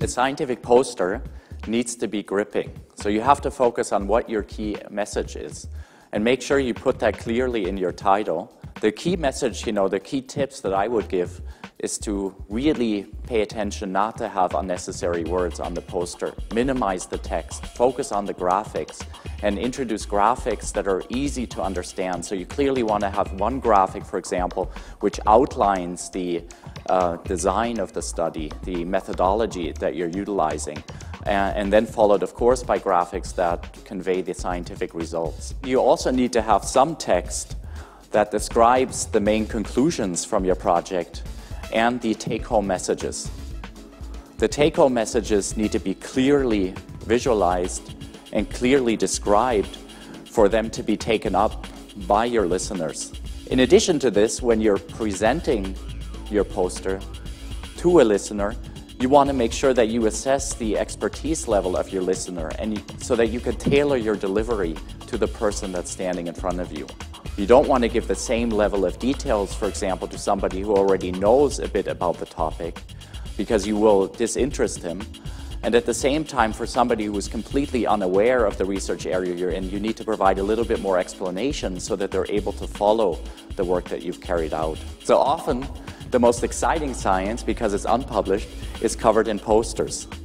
A scientific poster needs to be gripping. So you have to focus on what your key message is and make sure you put that clearly in your title. The key message, the key tips that I would give is to really pay attention not to have unnecessary words on the poster. Minimize the text, focus on the graphics, and introduce graphics that are easy to understand. So you clearly want to have one graphic, for example, which outlines the design of the study, the methodology that you're utilizing, and then followed, of course, by graphics that convey the scientific results. You also need to have some text that describes the main conclusions from your project and the take-home messages. The take-home messages need to be clearly visualized and clearly described for them to be taken up by your listeners. In addition to this, when you're presenting your poster to a listener, you want to make sure that you assess the expertise level of your listener so that you can tailor your delivery to the person that's standing in front of you. You don't want to give the same level of details, for example, to somebody who already knows a bit about the topic, because you will disinterest him. And at the same time, for somebody who is completely unaware of the research area you're in, you need to provide a little bit more explanation so that they're able to follow the work that you've carried out. So often, the most exciting science, because it's unpublished, is covered in posters.